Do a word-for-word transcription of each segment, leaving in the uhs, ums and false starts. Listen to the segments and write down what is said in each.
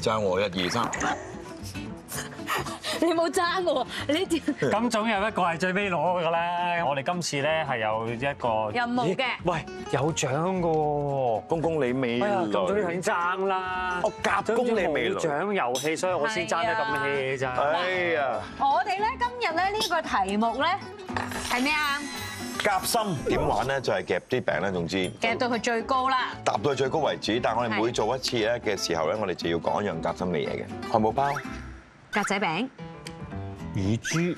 爭我一二三。 你冇爭喎，你條咁總有一個係最尾攞㗎啦。我哋今次咧係有一個任務嘅。 喂，有獎㗎喎！ 公公你未哎呀，咁早來， 已經爭啦。 我夾公你未來冇獎遊戲，所以我先爭得咁 hea 咋。 哎呀， 我哋咧今日咧呢個題目咧係咩啊？ 夾心點玩咧？就係夾啲餅咧，總之夾到佢最高啦。 搭到去最高為止。但係我哋每做一次咧嘅時候咧，我哋就要講一樣夾心嘅嘢嘅。漢堡包、 格仔餅、 乳豬、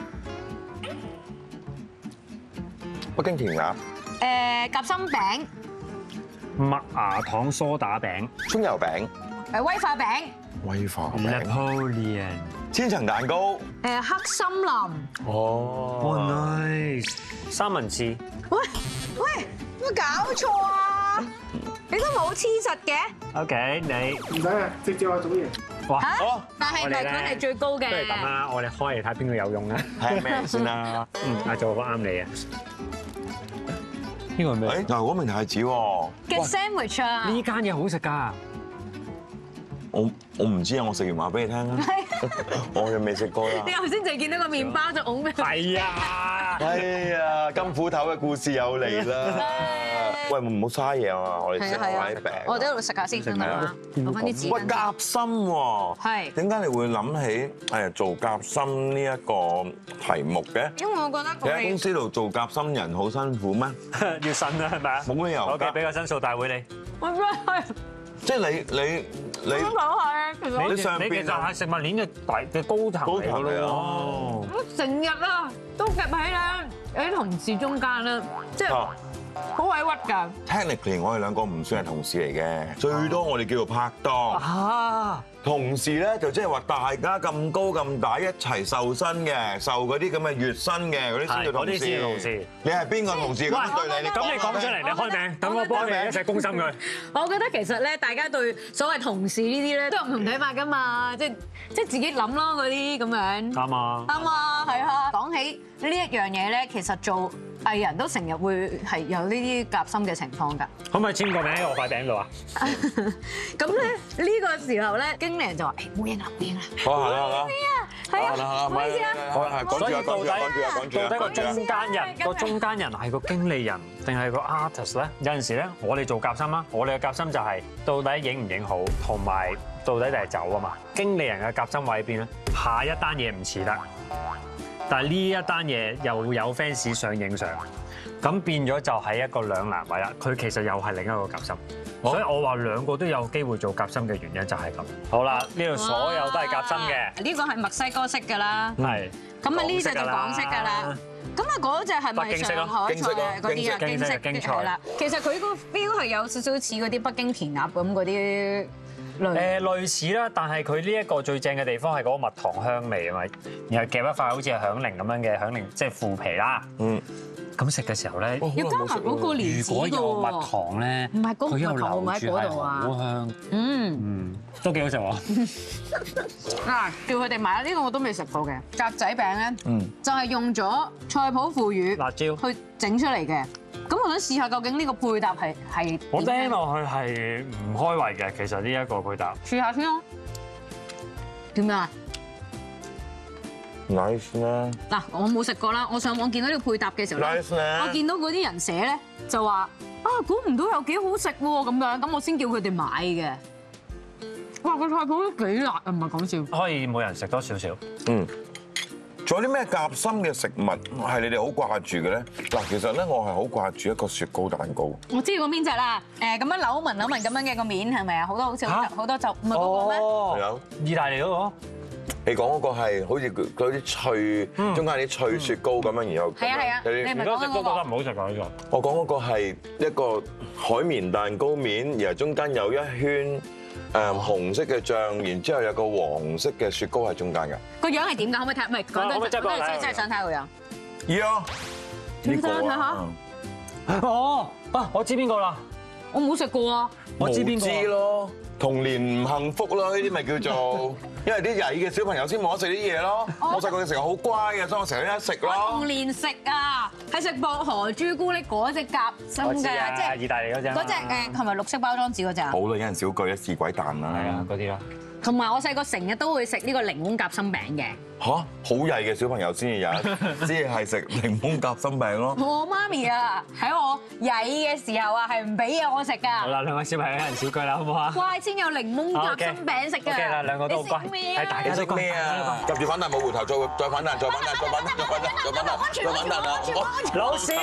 北京填鴨、 誒夾心餅、 麥芽糖蘇打餅、 葱油餅、 誒威化餅、 威化餅、 Napoleon。 千層蛋糕。 誒黑森林。 哦， nice。三文治。 喂喂，有冇搞錯啊？你都冇黐實嘅。 OK，你唔使啊，直接話總贏。 哇！ 嚇！但係我哋咧佢係最高嘅。 不如咁啦，我哋開嚟睇邊個有用啊！ 睇下咩先啦？ 嗯，啊做個啱你啊！呢個係咩？ 誒，嗱，果明太子喎。 嘅 sandwich 啊！ 呢間嘢好食㗎。 我我唔知啊，我食完話俾你聽啦。我又未食過啦你。頭先就係見到個麵包就拱咩？ 係啊！ 哎呀，金斧頭嘅故事又嚟啦！喂，唔好嘥嘢啊！我哋食埋啲餅。 我哋喺度食下先，得嘛？攞翻啲紙喂， 巾。 夾心喎。 係點解你會諗起誒做夾心呢一個題目嘅？ 因為我覺得你喺公佢司度做夾心人好辛苦咩？ 要信啊，係咪啊？ 冇理由㗎 OK，俾個申訴大會你。 我真係即係你你你咁講係，其實你上邊你其實係食物鏈嘅底嘅高層嚟㗎高層嚟啊咯。 我成日啊都夾喺咧有啲同事中間啦，即係啊好委屈㗎。 technically 我哋兩個唔算係同事嚟嘅，最多我哋叫做拍檔。 啊！ 同事咧就即係話大家咁高咁大一齊受薪嘅，受嗰啲咁嘅月薪嘅嗰啲先叫同係嗰啲先叫同事事。 你係邊個同事咁樣對你？你咁你講出嚟，你開名，等我幫你一齊攻心佢。 我覺得其實咧，大家對所謂同事呢啲咧都有唔同睇法㗎嘛，即係即係自己諗咯嗰啲咁樣。 啱啊！ 啱啊，係啊。講起呢一樣嘢咧，其實做藝人都成日會係有呢啲夾心嘅情況㗎。 可唔可以簽個名喺我塊餅度啊？ 咁咧呢個時候咧，經理人就話：誒冇嘢啦，冇嘢啦。 好係啦係啦。 係啊， 好啦唔好意思啊。 好啦，係講住啊講住啊講住啊講住啊到底個講住啊。 中間人個中間人係個經理人定係個 artist 咧？有陣時咧，我哋做夾心啦，我哋嘅夾心就係到底影唔影好，同埋到底就係走啊嘛。經理人嘅夾心位喺邊咧？下一單嘢唔似得，但係呢一單嘢又有 fans 想影相，咁變咗就係一個兩難位啦。佢其實又係另一個夾心，所以我話兩個都有機會做夾心嘅原因就係咁。好啦，呢度所有都係夾心嘅， 呢個係墨西哥式㗎啦。 係。 咁啊呢只就港式㗎啦。咁啊嗰只係咪上海菜啊嗰啲啊？京式京菜係啦。其實佢個 feel 係有少少似嗰啲北京填鴨咁嗰啲類。 誒類似啦，但係佢呢一個最正嘅地方係嗰個蜜糖香味啊嘛，然後夾一塊好似係響鈴咁樣嘅響鈴，即係腐皮啦。 嗯。 咁食嘅時候咧， 要加埋嗰個蓮子如果㗎有蜜喎。 糖咧， 唔係嗰個佢又蜜糖會唔會喺留住係嗰度啊好香， 嗯。 嗯，都幾好食喎。 嗱，叫佢哋買呢個我都未食過嘅格仔餅咧， 嗯就係用咗菜譜腐乳辣椒， 去整出嚟嘅。咁我想試下究竟呢個配搭係係我點咧聽落去係唔開胃嘅，其實呢一個配搭。 試下先咯。點啊？ ，nice 啦嗱，我冇食過啦。我上網見到呢個配搭嘅時候咧， ，nice 啦我。見到嗰啲人寫咧就話啊，估唔到有幾好食喎咁樣，咁我先叫佢哋買嘅。哇！個菜譜都幾辣啊，唔係講笑。 可以每人食多少少。 嗯。仲有啲咩夾心嘅食物係你哋好掛住嘅咧？嗱，其實咧我係好掛住一個雪糕蛋糕。 我知個邊隻啦，誒咁樣扭紋扭紋咁樣嘅個面係咪啊？好多好似好好多汁，唔係嗰個咩？ 哦有， 意大利嗰個。 你講嗰個係好似嗰啲脆，中間啲脆雪糕咁樣，然後係啊係啊有啲你係咪而家食都覺得唔好食㗎呢個。 我講嗰個係一個海綿蛋糕面，然後中間有一圈誒紅色嘅醬，然之後有個黃色嘅雪糕喺中間㗎。 個樣係點㗎？可唔可以睇？唔係講可唔可以真， 執過嚟我真係真係想睇個樣。 呀，呢個睇下啊， 哦，啊，我知邊個啦， 我冇食過啊！ 我知邊個。 知咯，童年唔幸福咯，呢啲咪叫做，因為啲曳嘅小朋友先冇得食啲嘢咯。我細個嘅時候好乖嘅，所以我成日都一食我咯童。年食啊，係食薄荷朱古力嗰只夾心我知嘅，即啊， 係意大利嗰只。 嗰只誒係咪綠色包裝紙嗰只啊？ 好啦，有人小句一試鬼蛋啦。 係啊，嗰啲啦。 同埋我細個成日都會食呢個檸檬夾心餅嘅。 嚇，好曳嘅小朋友先至有，先係食檸檬夾心餅咯。 我媽咪啊，喺我曳嘅時候啊，係唔俾嘢我食好㗎。 啦，兩位小朋友一人少句啦，好唔好啊？ 乖先有檸檬夾心餅食㗎。 OK 啦，兩個都好乖， 你食咩啊係大家都乖。 食咩啊？夾住反彈冇回頭，再再反彈，再反彈，再反彈，再反彈，再反彈，再反彈啊！ 老師，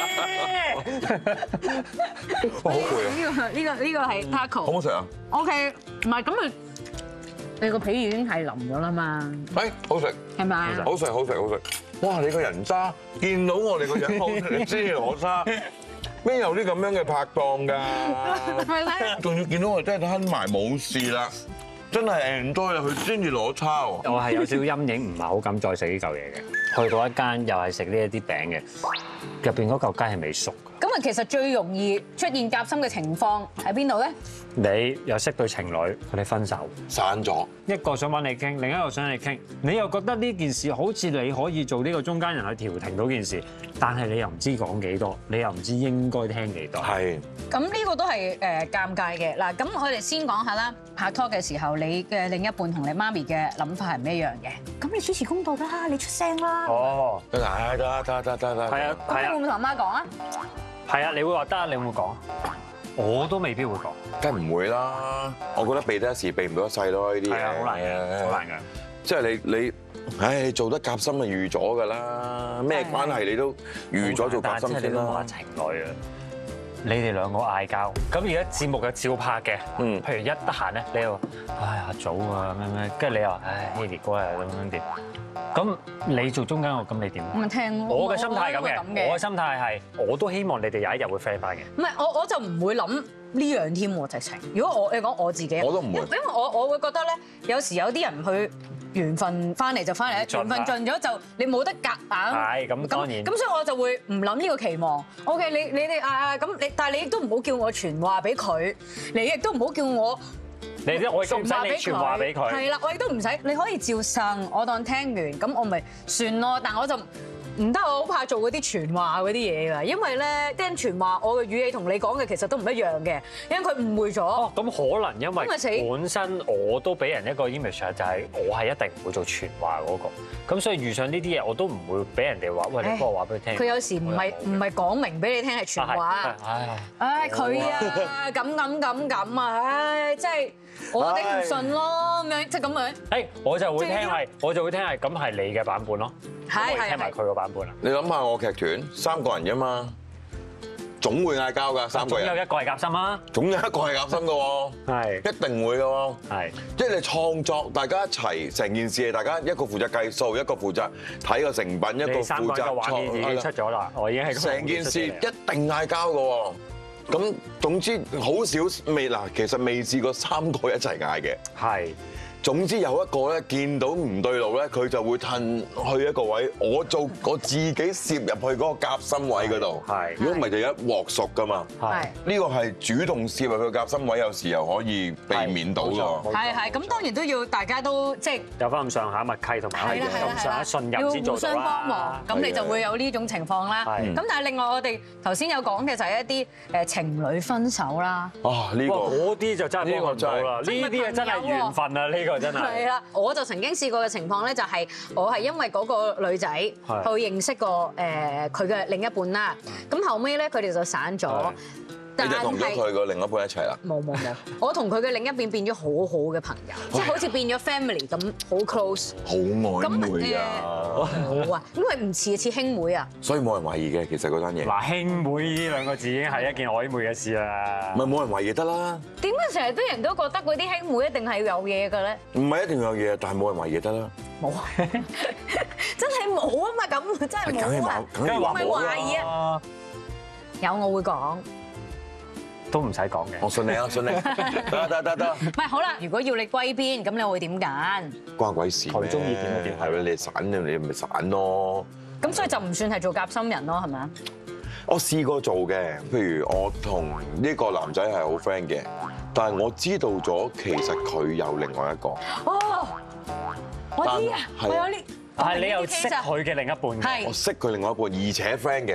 哇，好攰啊！ 呢個呢個呢個係 taco。 好唔好食啊？ OK，唔係咁咪你個皮已經係腍咗啦嘛， 誒，好食， 係咪啊？ 好食，好食，好食！哇，你個人渣，見到我哋個樣好食，你先攞渣，邊有啲咁樣嘅拍檔㗎？ 係咧， 仲要見到我真係吞埋冇事啦，真係 enjoy 啦，佢先至攞叉喎。 我係有少少陰影，唔係好敢再食呢嚿嘢嘅。去到一間又係食呢一啲餅嘅，入邊嗰嚿雞係未熟嘅。 咁啊，其實最容易出現夾心嘅情況喺邊度咧？ 你又識對情侶，佢哋分手， 散咗， 一個想揾你傾，另一個想你傾，你又覺得呢件事好似你可以做呢個中間人去調停到件事，但係你又唔知講幾多，你又唔知應該聽幾多。 係。 咁呢個都係誒尷尬嘅。嗱，咁我哋先講下啦，拍拖嘅時候，你嘅另一半同你媽咪嘅諗法係唔一樣嘅。咁你主持公道啦，你出聲啦。 哦， 得得得得得得得。 係啊，係啊咁你會，唔會同阿媽講啊？ 係啊，你會話得，你會唔會講？我都未必會講。 梗係唔會啦，我覺得避得一時避唔到一世咯，呢啲嘢。 係啊，好難嘅，好難嘅。 即係你你，唉，你做得夾心就預咗㗎啦，咩關係你都預咗做夾心先即係你都話啦。 情侶啊！你哋兩個嗌交，咁而家節目嘅照拍嘅， 嗯譬如一得閒咧，你又唉阿祖啊咩咩，跟住你又唉 Haley 哥啊咁樣點？咁你做中間我咁你點？ 咁咪聽我嘅心態係咁我嘅，我嘅心態係我都希望你哋有一日會 friend 翻嘅。 唔係，我我就唔會諗呢樣添喎，直情。如果我你講我自己， 我都唔會因因為我我會覺得咧，有時有啲人佢緣分翻嚟就翻嚟， 盡緣分盡咗就你冇得夾硬。 係咁當然咁所以我就會唔諗呢個期望。OK，你你哋啊咁你，但係你亦都唔好叫我傳話俾佢，你亦都唔好叫我。 你即我亦都唔使你傳話俾佢。 係啦，我亦都唔使，你可以照呻，我當聽完，咁我咪算咯。但我就唔得，我好怕做嗰啲傳話嗰啲嘢㗎，因為咧啲人傳話，我嘅語氣同你講嘅其實都唔一樣嘅，因為佢誤會咗。 哦，咁可能因咁咪死為本身我都俾人一個 image 就係我係一定唔會做傳話嗰個，咁所以遇上呢啲嘢我都唔會俾人哋話，喂，你幫我話俾佢聽。 佢有時唔係唔係講明俾你聽係傳話。 唉， 唉，佢啊，咁咁咁咁啊，唉，真係我頂唔順咯，咁樣即係咁樣。 誒，我就會聽係，我就會聽係，咁係你嘅版本咯。 係係我會聽埋係。 佢個版本啦。 你諗下我劇團三個人啫嘛，總會嗌交㗎，三個人， 總有一個係夾心啊。 總有一個係夾心㗎喎， 係一定會㗎喎。 係。 即係你創作，大家一齊成件事係大家一個負責計數，一個負責睇個成品，一個你三個負責人嘅畫面已經出咗啦，我已經係成件事一定嗌交㗎喎。咁總之好少未嗱，其實未試過三個一齊嗌嘅。 係。 總之有一個咧見到唔對路咧，佢就會褪去一個位，我做我自己攝入去嗰個夾心位嗰度。 係如果唔係就一鑊熟㗎嘛。 係。 呢個係主動攝入去個夾心位，有時又可以避免到係冇錯㗎。 係係，咁當然都要大家都即係。 有翻咁上下默契同埋係啦係啦咁上下信任先做到要互相幫忙啦，。 咁你就會有呢種情況啦。 係咁但係另外我哋頭先有講嘅就係一啲誒情侶分手啦。 啊！呢哇！ 個嗰啲就真係幫唔到啦，呢呢個真係啲啊真係緣分啊！呢個真係。 係啦，我就曾經試過嘅情況咧，就係我係因為嗰個女仔去認識過誒佢嘅另一半啦。咁後尾咧，佢哋就散咗。 你就同咗佢個另一半一齊啦。 冇冇冇，我同佢嘅另一邊變咗好好嘅朋友，即係好似變咗 family 咁，好 close。 好曖昧啊！ 好啊，因為唔似似兄妹啊。 所以冇人懷疑嘅，其實嗰單嘢。 嗱，兄妹呢兩個字已經係一件曖昧嘅事啦。 唔係冇人懷疑得啦， 點解成日啲人都覺得嗰啲兄妹一定係要有嘢嘅咧？ 唔係一定有嘢，但係冇人懷疑得啦。 冇啊，真係冇啊嘛，咁真係冇啊， 梗係話唔係懷疑啊，有我會講。 都唔使講嘅。 我信你啊，信你。得得得得， 唔係好啦，如果要你歸邊，咁你會點揀？ 關鬼事咩？ 佢鍾意點就點係咪？你散你咪散咯。 咁所以就唔算係做夾心人咯，係咪啊？ 我試過做嘅，譬如我同呢個男仔係好 friend 嘅，但係我知道咗其實佢有另外一個。 哦，我知啊， 但係我有呢， 但係你又識我明呢啲 case 啊佢嘅另一半嘅。 係我識佢另外一個，而且 friend 嘅，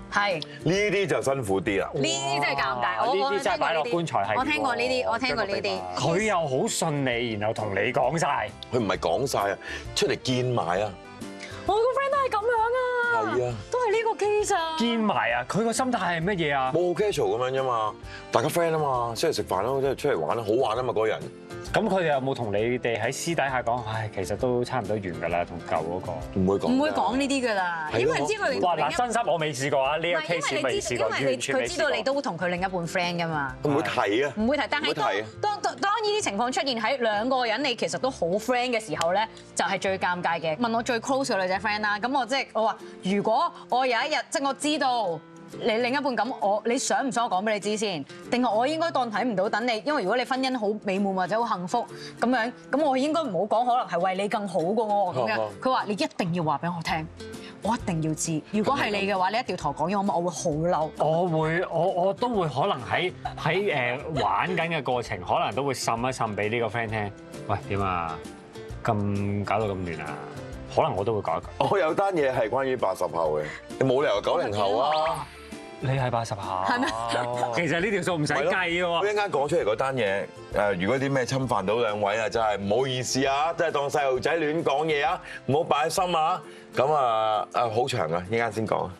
係呢啲就辛苦啲啦。 呢啲真係尷尬，我呢啲真係擺落棺材係。 我聽過呢啲，我聽過呢啲。 佢又好順利，然後同你講晒。 佢唔係講晒啊，出嚟見埋啊。 我個 friend 都係咁樣啊， 係啊， 都係呢個 case 啊。 見埋啊！佢個心態係乜嘢啊？ 冇 casual 咁樣啫嘛，大家 friend 啊嘛，出嚟食飯咯，即係出嚟玩啦，好玩啊嘛嗰個人。 咁佢哋有冇同你哋喺私底下講？唉，其實都差唔多完㗎啦，同舊嗰個。 唔會講。 唔會講呢啲㗎啦，因為知佢另一。 哇！嗱，真心我未試過啊，呢個 case 未試過， 因為你完全未試過。 佢知道你都同佢另一半 friend 㗎嘛。 唔會提啊。 唔會提，但係當唔會提當當當呢啲情況出現喺兩個人你其實都好 friend 嘅時候咧，就係最尷尬嘅。問我最 close 嘅女仔 friend 啦，咁我即係我話，如果我有一日即係我知道。你另一半咁，我你想唔想我講俾你知先？定係我應該當睇唔到等你？因為如果你婚姻好美滿或者好幸福咁樣，咁我應該唔好講，可能係為你更好過我咁樣。佢話你一定要話俾我聽，我一定要知。如果係你嘅話，你一定要同我講，因為我我會好嬲。 我會我我都會可能喺喺誒玩緊嘅過程，可能都會滲一滲俾呢個 friend 聽。喂，點啊？咁搞到咁亂啊？可能我都會講一句。 我有單嘢係關於八十後嘅，你冇理由九零後啊！ 你係八十後， 係咩？ 其實呢條數唔使計嘅喎。 我一陣間講出嚟嗰單嘢，誒，如果啲咩侵犯到兩位啊，真係唔好意思啊，真係當細路仔亂講嘢啊，唔好擺喺心啊。咁啊啊好長啊，一陣間先講。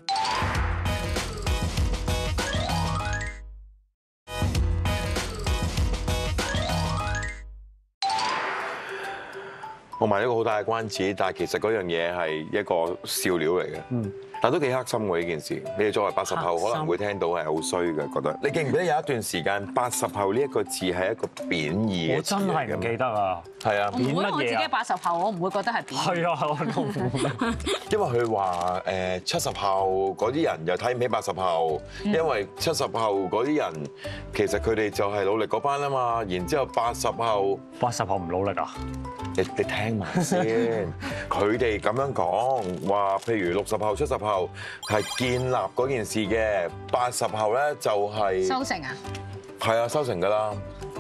我賣咗個好大嘅關子，但係其實嗰樣嘢係一個笑料嚟嘅。嗯。但都幾黑心喎呢件事，你哋作為八十後可能會聽到係好衰嘅，覺得。你記唔記得有一段時間八十後呢一個字係一個貶義嘅？ 我真係唔記得啊。 係啊。 我唔會，我自己八十後，我唔會覺得係貶義。 係啊，我都唔會。 因為佢話誒七十後嗰啲人又睇唔起八十後，因為七十後嗰啲人其實佢哋就係努力嗰班啊嘛，然之後八十後八十後唔努力啊？ 你你聽埋先，佢哋咁樣講話，譬如六十後、七十後係建立嗰件事嘅，八十後咧就係收成啊？ 係啊，收成㗎啦。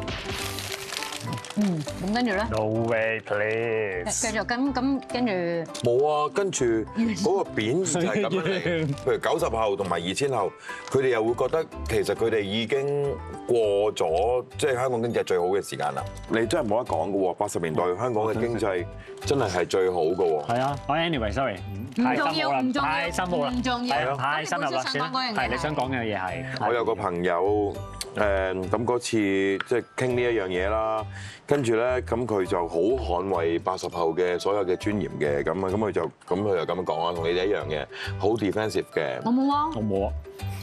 嗯，咁跟住咧 No way, please。 繼續咁咁跟住冇啊，跟住嗰個貶義就係咁樣嚟。譬如九十後同埋二千後，佢哋又會覺得其實佢哋已經過咗即係香港經濟最好嘅時間啦。你真係冇得講㗎喎，八十年代香港嘅經濟真係係最好㗎喎。 係啊，我 anyway，sorry， 唔重要，唔重要， 太深奧啦， 唔重要， 係咯，太深入啦， 咁你本身想講嗰樣嘢係你想講嘅嘢係。 我有個朋友誒，咁嗰次即係傾呢一樣嘢啦，跟住咧咁佢就好捍衛八十後嘅所有嘅尊嚴嘅，咁啊咁佢就咁佢就咁樣講啊，同你哋一樣嘅，好 defensive 嘅。 我冇啊， 我冇啊。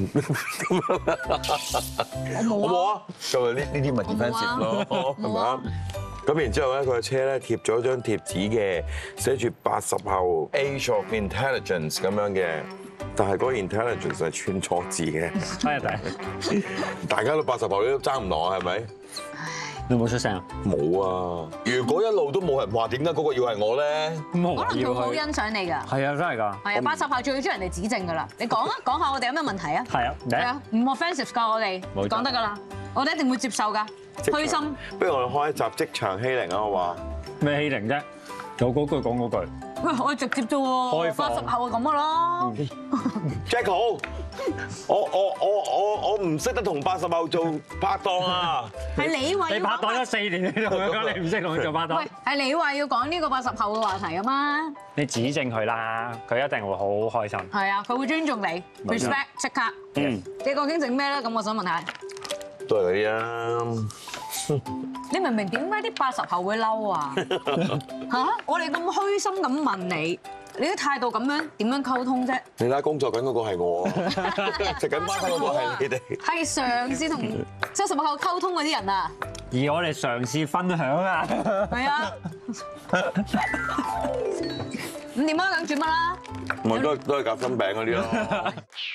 我冇啊， 好冇啊？咁啊呢呢啲咪 defensive 咯，係咪啊？咁然之後咧，佢個車咧貼咗張貼紙嘅，寫住八十後 Age of Intelligence 咁樣嘅，但係嗰個 intelligence 係串錯字嘅。 係啊， 大家都八十後，你都爭唔落係咪？ 你有冇出聲啊？ 冇啊！如果一路都冇人話點解嗰個要係我咧？ 冇可能佢好欣賞你㗎。 係啊，真係㗎。 係啊，八十後最中意人哋指正㗎啦。你講啊，講下我哋有咩問題啊？ 係啊， 係啊，唔 offensive 㗎我哋， 冇錯講得㗎啦，我哋一定會接受㗎。虛心。 不如我哋開一集職場欺凌啊！我話咩欺凌啫？有嗰句講嗰句。 喂，我直接啫喎， 開放八十後係咁㗎啦。 Jack 好，我我我我我唔識得同八十後做拍檔啊！ 係你話要你拍檔咗四年，你同佢講你唔識同佢做拍檔喂，。係你話要講呢個八十後嘅話題啊嘛。 你指正佢啦，佢一定會好開心。 係啊，佢會尊重你冇錯 ，respect 即刻。 嗯， 你究竟整咩咧？咁我想問下， 都係嗰啲啊！ 你明唔明點解啲八十後會嬲啊？嚇！我哋咁虛心咁問你，你啲態度咁樣點樣溝通啫？ 你睇工作緊嗰個係我，食緊晚餐嗰個係你哋。 係嘗試同七十後溝通嗰啲人啊！ 而我哋嘗試分享啊。 係啊。咁點啊？咁轉乜啦？ 我都都係夾心餅嗰啲咯。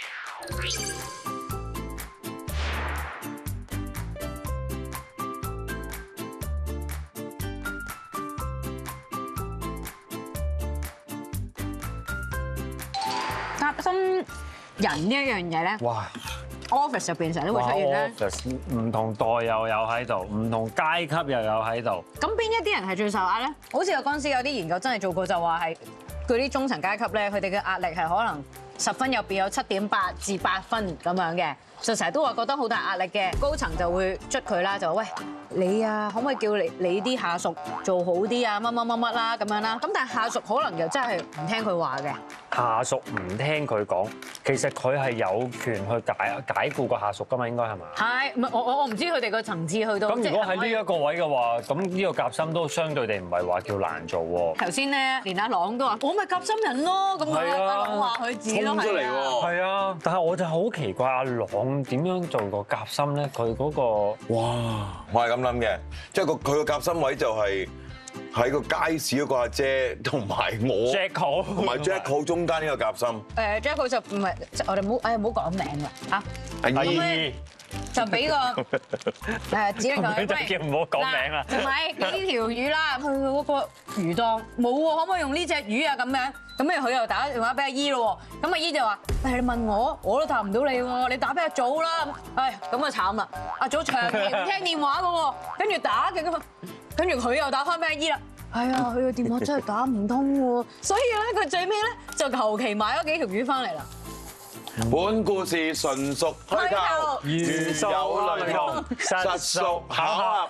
夾心人呢一樣嘢咧哇！ ，office 入邊成日都會出現咧。 唔同代又有喺度，唔同階級又有喺度。 咁邊一啲人係最受壓咧？好似有嗰陣時有啲研究真係做過，就話係嗰啲中層階級咧，佢哋嘅壓力係可能十分入邊有七點八至八分咁樣嘅，就成日都話覺得好大壓力嘅，高層就會捽佢啦，就話喂你啊，可唔可以叫你你啲下屬做好啲啊，乜乜乜乜啦咁樣啦，咁但係下屬可能又真係唔聽佢話嘅。 下屬唔聽佢講，其實佢係有權去解解僱個下屬㗎嘛，應該係嘛？ 係，唔係我我我唔知佢哋個層次去到。 咁如果喺呢一一個位嘅話，咁呢個夾心都相對地唔係話叫難做喎。 頭先咧，連阿朗都話我咪夾心人咯，咁樣係啊阿朗話佢自己都衝出嚟係啊。 喎！ 係啊，但係我就好奇怪阿朗點樣做個夾心咧？佢嗰個哇！我係咁諗嘅，即係個佢個夾心位就係喺個街市嗰個阿姐同埋我 Jack 同埋 Jack 中間呢個夾心。 誒 Jack 就唔係，我哋唔好誒唔好講名啦嚇， 阿第姨二就俾個誒指令佢， 咁就叫唔好講名啦嗱同埋呢條魚啦，去嗰個魚檔冇喎，可唔可以用呢隻魚啊咁樣？咁跟住佢又打電話俾阿姨咯喎，咁阿姨就話：誒你問我，我都答唔到你喎，你打俾阿祖啦。唉，咁啊慘啦，阿祖長期唔聽電話嘅喎，跟住打嘅咁啊，跟住佢又打翻俾阿姨啦。係啊，佢個電話真係打唔通喎，所以咧佢最尾咧就求其買咗幾條魚翻嚟啦。 本故事純屬虛構，如有雷同，實屬巧合。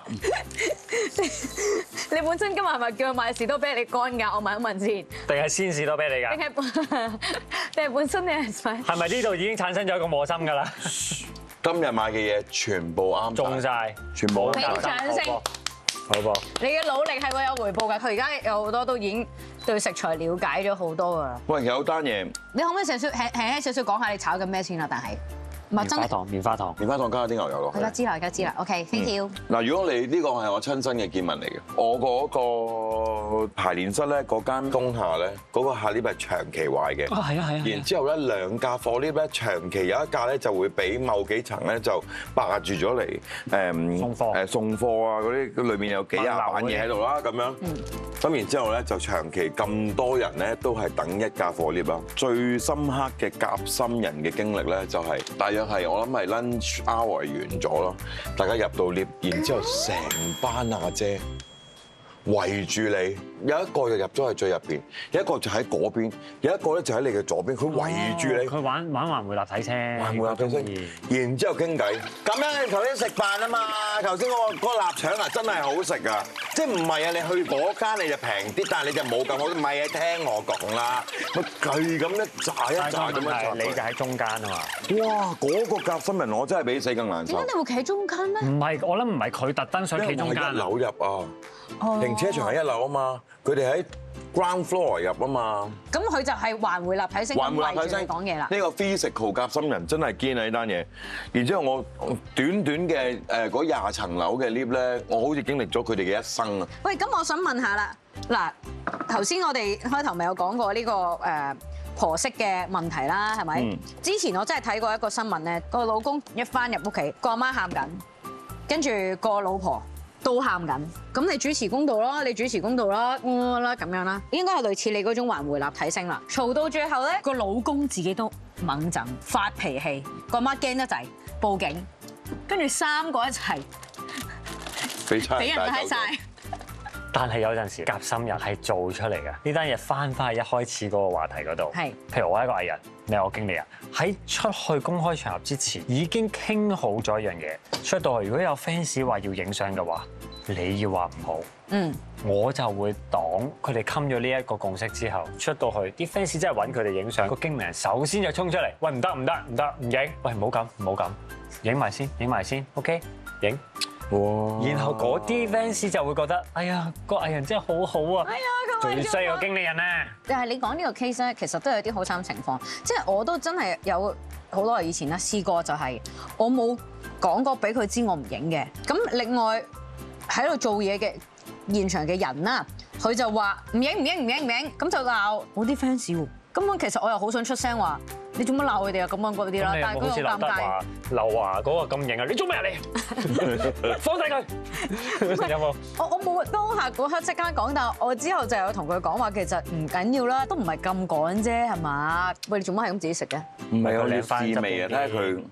你本身今日係咪叫佢買士多啤梨乾㗎？我問一問先。 定係先士多啤梨㗎？ 定係定係本身你係買？ 係咪呢度已經產生咗一個磨心㗎啦？ 今日買嘅嘢全部啱中晒， 全部俾啱掌聲。 好噃， 你嘅努力係會有回報㗎。佢而家有好多都已經對食材了解咗好多㗎啦。 喂，有單嘢， 你可唔可以少少輕輕輕少少講下你炒緊咩先啊？但係唔係真係。 棉花糖，棉花糖。 棉花糖加啲牛油落去而。家知啦，而家知啦。OK，thank you。 嗱，如果你呢個係我親身嘅見聞嚟嘅，我嗰個排練室咧，嗰間工廈咧，嗰個客 lift 係長期壞嘅。 啊，係啊，係啊。 然之後咧，兩架貨 lift 咧，長期有一架咧就會俾某幾層咧就霸住咗嚟誒送貨誒送貨啊嗰啲，裏面有幾廿版嘢喺度啦咁樣。咁然之後咧就長期咁多人咧都係等一架貨 lift 啦。最深刻嘅夾心人嘅經歷咧就係大約係我諗係 lunch hour 完咗咯，大家入到 lift，然之後成班阿姐圍住你，有一個就入咗去最入邊，有一個就喺嗰邊，有一個咧就喺你嘅左邊，佢圍住你。 佢玩玩環迴立體聲， 環迴立體聲，然之後傾偈。咁樣你頭先食飯啊嘛，頭先嗰個嗰個臘腸啊真係好食啊！即係唔係啊？你去嗰間你就平啲，但係你就冇咁好。唔係啊，聽我講啦，咪係咁一紮一紮咁樣紮。 你就喺中間啊嘛。 哇！嗰個夾心人我真係比死更難受。 點解你會企喺中間咧？ 唔係，我諗唔係佢特登想企中間因為我係一樓入啊，停車場喺一樓啊嘛，佢哋喺 ground floor 入啊嘛。 咁佢就係環迴立體聲咁圍住你講嘢啦。 呢個 physical 夾心人真係堅啊！呢單嘢，然之後我短短嘅誒嗰廿層樓嘅 lift 咧，我好似經歷咗佢哋嘅一生啊！ 喂，咁我想問下啦，嗱，頭先我哋開頭咪有講過呢個誒婆媳嘅問題啦，係咪？ 嗯之前我真係睇過一個新聞咧，個老公一翻入屋企，個阿媽喊緊，跟住個老婆都喊緊，咁你主持公道啦，你主持公道啦，嗯啦咁樣啦，應該係類似你嗰種環迴立體聲啦。嘈到最後咧，個老公自己都猛震發脾氣，個阿媽驚得滯，報警，跟住三個一齊俾差俾人拉晒。 但係有陣時夾心人係做出嚟嘅，呢單嘢翻返去一開始嗰個話題嗰度。 係譬如我係一個藝人，你係我經理人，喺出去公開場合之前已經傾好咗一樣嘢，出到去如果有 fans 話要影相嘅話，你要話唔好， 嗯， 我就會擋佢哋冚咗呢一個共識之後，出到去啲 fans 真係揾佢哋影相，個經理人首先就衝出嚟，喂唔得唔得唔得唔影，喂唔好咁唔好咁，影埋先影埋先 ，OK 影。 哇！ 然後嗰啲 fans 就會覺得，哎呀，個藝人真係好好啊！ 哎呀，佢為咗最衰個經理人咧。 但係你講呢個 case 咧，其實都有啲好慘情況，即係我都真係有好耐以前咧試過，就係我冇講過俾佢知我唔影嘅。咁另外喺度做嘢嘅現場嘅人啦，佢就話唔影唔影唔影唔影，咁就鬧我啲 fans 喎。根本其實我又好想出聲話，你做乜鬧佢哋啊？咁樣嗰啲啦，但係佢好尷尬。 劉華嗰個咁型啊！你做咩啊你？放低佢！有冇？ 我我冇當下嗰刻即刻講，但係我之後就有同佢講話，其實唔緊要啦，都唔係咁趕啫，係嘛？喂，你做乜係咁自己食嘅？ 唔係我你要試味啊，睇下佢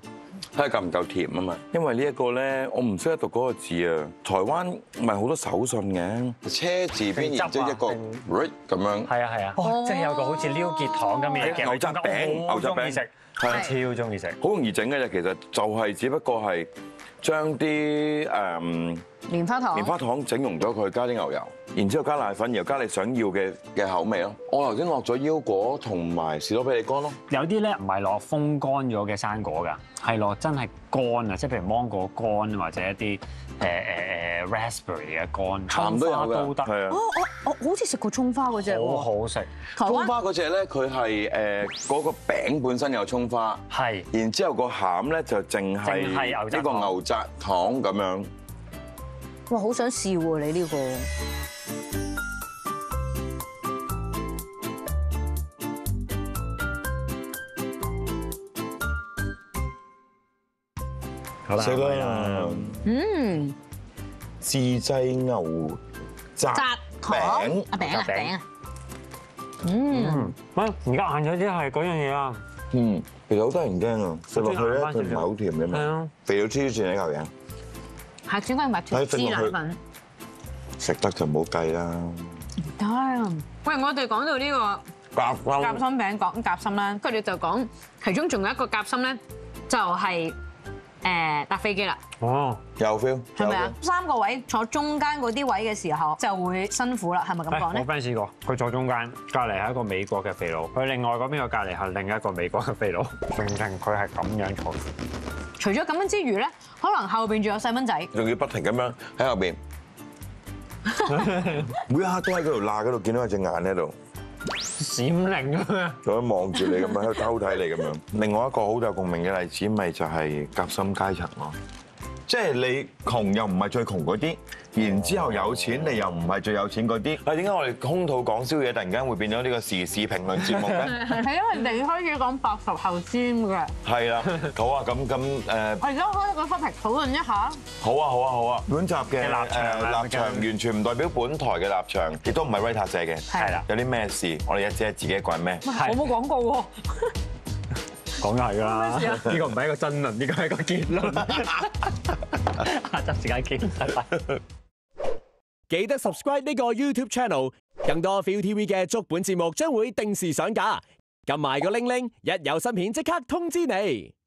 睇下夠唔夠甜啊嘛。因為呢一個咧，我唔識得讀嗰個字啊。台灣咪好多手信嘅，車字邊然之後一個 right 咁樣。 係啊係啊，哦，即係有個好似撩結糖咁嘅嘢， 牛雜餅，牛雜餅食，係超中意食， 好容易整嘅啫。其實就係只不過係將啲誒棉花糖， 棉花糖整溶咗佢，加啲牛油，然之後加奶粉，然後加你想要嘅嘅口味咯。我頭先落咗腰果同埋士多啤梨乾咯。 有啲咧唔係落風乾咗嘅生果㗎，係落真係乾啊，即係譬如芒果乾或者一啲誒誒誒 raspberry 嘅乾， 鹹都有㗎， 都得。 係啊。 哦，我我好似食過葱花嗰只好喎， 好食。 台灣葱花嗰只咧，佢係誒嗰個餅本身有葱花， 係， 然之後個餡咧就淨淨係係牛軋呢個牛軋糖咁樣。 哇，好想試喎你呢個。 好啦， 食啦， 嗯， 自製牛軋軋糖餅啊餅啊餅餅啊，嗯， 嗯，喂，而家硬咗啲係嗰樣嘢啊， 嗯，其實好得人驚啊！食落去咧，佢唔係好甜嘅嘛係啊， 肥到黐線呢嚿嘢， 下次應該買脱脂奶粉。 食得就冇計啦。 得，喂，我哋講到呢個夾夾心餅講夾心啦，跟住就講其中仲有一個夾心咧，就係誒搭飛機啦， 哦， 有 feel， 係咪啊？三個位坐中間嗰啲位嘅時候就會辛苦啦，係咪咁講我咧？ friend 試過，佢坐中間，隔離係一個美國嘅肥佬，佢另外嗰邊個隔離係另一個美國嘅肥佬，明明佢係咁樣坐。 除咗咁樣之餘咧，可能後邊仲有細蚊仔， 仲要不停咁樣喺後邊，每一刻都喺嗰度罅嗰度見到有隻眼喺度， 閃靈咁樣， 仲喺望住你咁樣喺度偷睇你咁樣。另外一個好有共鳴嘅例子，咪就係夾心階層咯。即係你窮又唔係最窮嗰啲，然之後有錢你又唔係最有錢嗰啲。啊，點解我哋空肚講宵夜突然間會變咗呢個時事評論節目咧？ 係因為你開始講八十後先嘅。 係啦，好啊，咁咁誒， 我而家開一個 topic 討論一下。 好啊，好啊，好啊。本集嘅立場啊誒立場完全唔代表本台嘅立場，亦都唔係 Writer 寫嘅。 係啦有啲咩事，我哋一姐自己一個人咩？ 我冇廣告喎。 講咗係㗎啦，呢個唔係一個爭論，呢個係一個結論。下集時間見，拜拜。 記得 subscribe 呢個 YouTube channel，更多 ViuTV 嘅足本節目將會定時上架。撳埋個鈴鈴，一有新片即刻通知你。